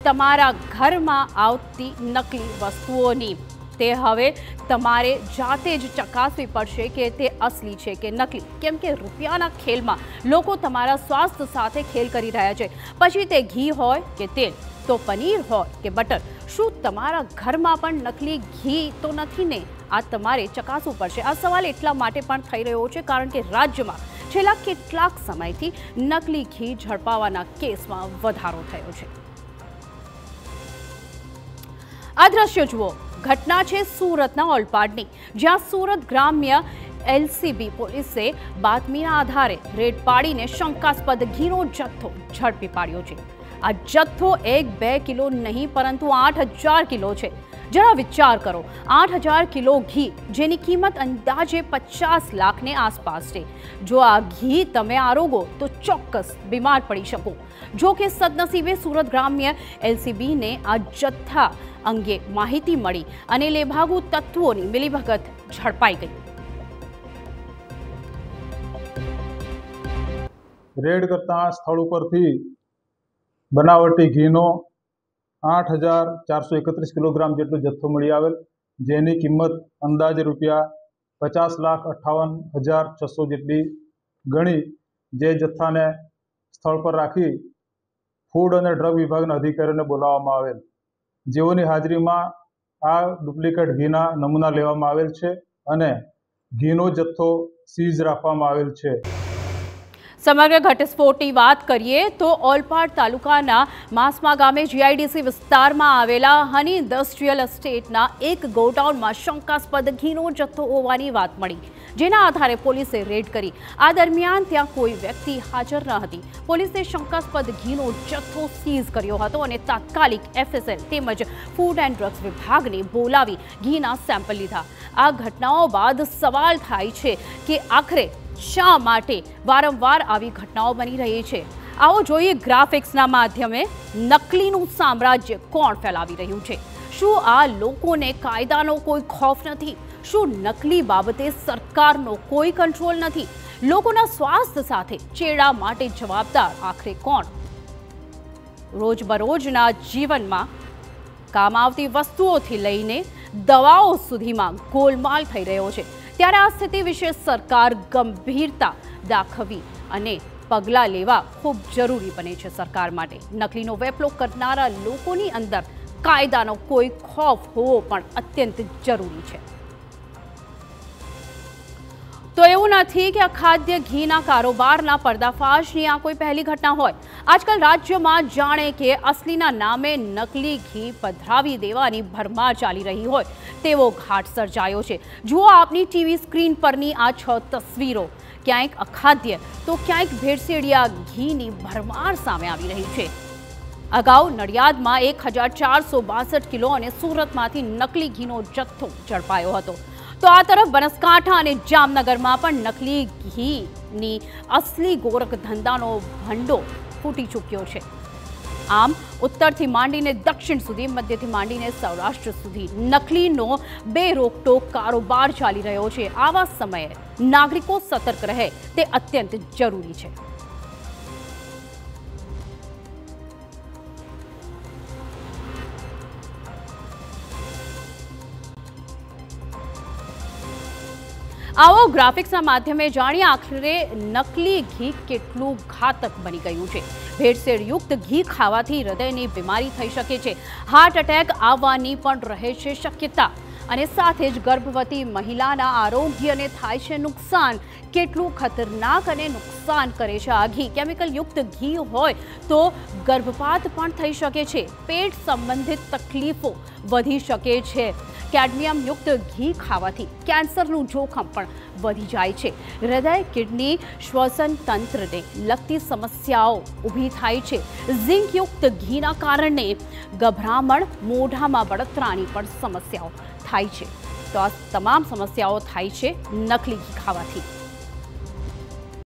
તમારા ઘરમાં આવતી નકલી વસ્તુઓની તે હવે તમારે જાતે જ ચકાસવી પડશે કે તે અસલી છે કે નકલી, કેમ કે રૂપિયાના ખેલમાં લોકો તમારા સ્વાસ્થ્ય સાથે ખેલ કરી રહ્યા છે। પછી તે ઘી હોય કે તેલ, તો પનીર હોય કે બટર, શું તમારા ઘરમાં પણ નકલી ઘી તો નથી ને? આ તમારે ચકાસવું પડશે। આ સવાલ એટલા માટે પણ થઈ રહ્યો છે કારણ કે રાજ્યમાં છેલ્લા કેટલાક સમયથી નકલી ઘી ઝડપાવાના કેસમાં વધારો થયો છે। આ દ્રશ્ય જુઓ, ઘટના છે સુરતના ઓલપાડની, જ્યાં સુરત ગ્રામ્ય એલસીબી પોલીસે બાતમીના આધારે રેડ પાડીને શંકાસ્પદ ઘીનો જથ્થો ઝડપી પાડ્યો છે। આ જથ્થો 1-2 કિલો નહીં પરંતુ 8000 કિલો છે। જરા વિચાર કરો, 8000 કિલો ઘી, જેની કિંમત અંદાજે 50 લાખને આસપાસ છે। જો આ ઘી તમે આરોગો તો ચોક્કસ બીમાર પડી શકો। જો કે સદનસીબે સુરત ગ્રામ્ય એલસીબીને આ જથ્થા અંગે માહિતી મળી અને લેભાગુ તત્વોની મિલીભગત ઝડપાઈ ગઈ। રેડ કરતા સ્થળ ઉપરથી બનાવટી ઘીનો 8431 કિલોગ્રામ જેટલો જથ્થો મળી આવેલ, જેની કિંમત અંદાજે રૂપિયા 50,58,600 જેટલી ગણી। જે જથ્થાને સ્થળ પર રાખી ફૂડ અને ડ્રગ વિભાગના અધિકારીઓને બોલાવવામાં આવેલ, જેઓની હાજરીમાં આ ડુપ્લિકેટ ઘીના નમૂના લેવામાં આવેલ છે અને ઘીનો જથ્થો સીઝ રાખવામાં આવેલ છે। સમગ્ર ઘટસ્ફોટની વાત કરીએ તો ઓલપાડ તાલુકાના માસમા ગામે જીઆઈડીસી વિસ્તારમાં આવેલા હની ઇન્ડસ્ટ્રીયલ એસ્ટેટના એક ગોડાઉનમાં શંકાસ્પદ ઘીનો જથ્થો હોવાની વાત મળી, જેના આધારે પોલીસે રેડ કરી। આ દરમિયાન ત્યાં કોઈ વ્યક્તિ હાજર ન હતી। પોલીસે શંકાસ્પદ ઘીનો જથ્થો સીઝ કર્યો હતો અને તાત્કાલિક એફએસએલ તેમજ ફૂડ એન્ડ ડ્રગ્સ વિભાગને બોલાવી ઘીના સેમ્પલ લીધા। આ ઘટનાઓ બાદ સવાલ થાય છે કે આખરે શા માટે વારંવાર આવી ઘટનાઓ બની રહી છે? આવો જોઈએ ગ્રાફિક્સના માધ્યમે નકલીનું સામ્રાજ્ય કોણ ફેલાવી રહ્યું છે। શું આ લોકોને કાયદાનો કોઈ ખૌફ નથી? શું નકલી બાબતે સરકારનો કોઈ કંટ્રોલ નથી? લોકોના સ્વાસ્થ્ય સાથે ચેડા માટે જવાબદાર આખરે કોણ? રોજબરોજના જીવનમાં કામ આવતી વસ્તુઓથી લઈને દવાઓ સુધીમાં ગોલમાલ થઈ રહ્યો છે। ત્યારે આ સ્થિતિ વિશે સરકાર ગંભીરતા દાખવી અને પગલાં લેવા ખૂબ જરૂરી બને છે સરકાર માટે। નકલીનો વેપલો કરનારા લોકોની અંદર કાયદાનો કોઈ ખૌફ હોવો પણ અત્યંત જરૂરી છે। તો એવું નથી કે અખાદ્ય ઘીના કારોબારના પર્દાફાશની આ કોઈ પહેલી ઘટના હોય। આજકાલ રાજ્યમાં જાણે કે અસલીના નામે નકલી ઘી પધરાવી દેવાની ભરમાર ચાલી રહી હોય તેવો ઘાટ સર્જાયો છે। જુઓ આપની ટીવી સ્ક્રીન પરની આ 6 તસવીરો, ક્યાંક અખાદ્ય તો ક્યાંક ભેળસેળિયા ઘીની ભરમાર સામે આવી રહી છે। અગાઉ નડિયાદમાં 1462 કિલો અને સુરતમાંથી નકલી ઘીનો જથ્થો ઝડપાયો હતો। તો આ તરફ બનાસકાંઠા અને જામનગરમાં પણ નકલી ઘીની અસલી ગોરખ ધંધાનો ભંડો ફૂટી ચૂક્યો છે। આમ ઉત્તરથી માંડીને દક્ષિણ સુધી, મધ્યથી માંડીને સૌરાષ્ટ્ર સુધી નકલીનો બે રોકટોક કારોબાર ચાલી રહ્યો છે। આવા સમયે નાગરિકો સતર્ક રહે તે અત્યંત જરૂરી છે। આવો ગ્રાફિક્સના માધ્યમે જાણીએ આખરે નકલી ઘી કેટલું ઘાતક બની ગયું છે। ભેળસેળયુક્ત ઘી ખાવાથી હૃદયની બીમારી થઈ શકે છે, હાર્ટ એટેક આવવાની પણ રહે છે શક્યતા, અને સાથે જ ગર્ભવતી મહિલાના આરોગ્યને થાય છે નુકસાન। કેટલું ખતરનાક અને નુકસાન કરે છે આ ઘી। કેમિકલયુક્ત ઘી હોય તો ગર્ભપાત પણ થઈ શકે છે, પેટ સંબંધિત તકલીફો વધી શકે છે। કેડમિયમયુક્ત ઘી ખાવાથી કેન્સરનું જોખમ પણ વધી જાય છે। હૃદય, કિડની, શ્વસન તંત્રને લગતી સમસ્યાઓ ઊભી થાય છે। ઝિંકયુક્ત ઘીના કારણે ગભરામણ, મોઢામાં બળતરાની પણ સમસ્યાઓ થાય છે। તો આ તમામ સમસ્યાઓ થાય છે નકલી ઘી ખાવાથી।